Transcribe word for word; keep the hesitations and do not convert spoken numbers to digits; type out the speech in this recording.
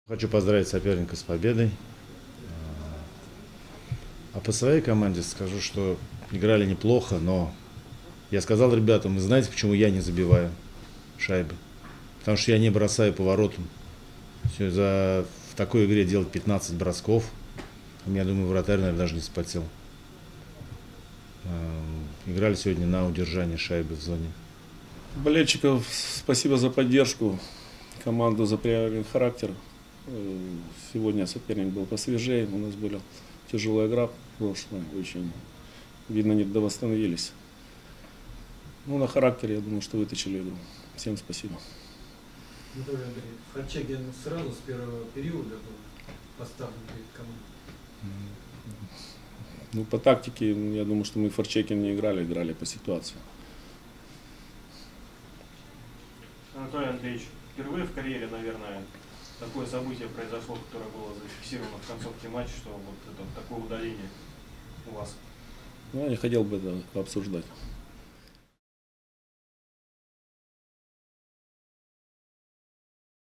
Хочу поздравить соперника с победой. А по своей команде скажу, что играли неплохо, но я сказал ребятам, вы знаете, почему я не забиваю шайбы? Потому что я не бросаю поворотом. Все, за, в такой игре делать пятнадцать бросков, я думаю, вратарь, наверное, даже не вспотел. Играли сегодня на удержание шайбы в зоне. Болельщиков спасибо за поддержку, команду за проявленный характер. Сегодня соперник был посвежее, у нас была тяжелая игра прошлая, очень видно, не восстановились. Ну, на характере, я думаю, что вытащили игру. Всем спасибо. Анатолий Андреевич, Форчегин сразу с первого периода был поставлен перед командой? Ну, по тактике, я думаю, что мы Форчегин не играли, играли по ситуации. Анатолий Андреевич, впервые в карьере, наверное, такое событие произошло, которое было зафиксировано в концовке матча, что вот это такое удаление у вас. Ну, я не хотел бы это обсуждать.